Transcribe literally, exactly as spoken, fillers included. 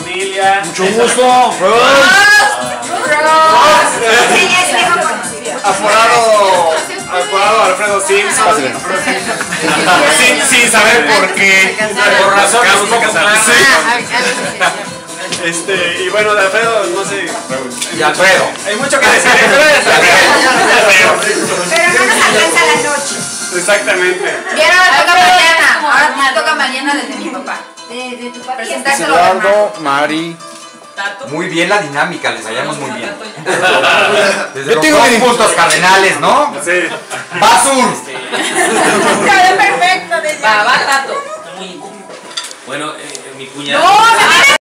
familia. Mucho gusto. Aforado, aforado Alfredo Simpson. Sin, sin saber por qué. Por razones un poco claras. Este, y bueno, de Alfredo, no sé. Y Alfredo. Hay mucho que decir. Pero no nos alcanza la noche. Exactamente. Vieron, toca mañana. Ahora me toca mañana desde mi papá. De, de tu papá. Presentárselo a Eduardo, Mari. Muy bien la dinámica, les hallamos muy bien. Desde Yo los tengo dos que- puntos cardenales, ¿no? Sí. Basur. Quedó perfecto. Va, va, Tato. Bueno, eh, mi cuñado. No, me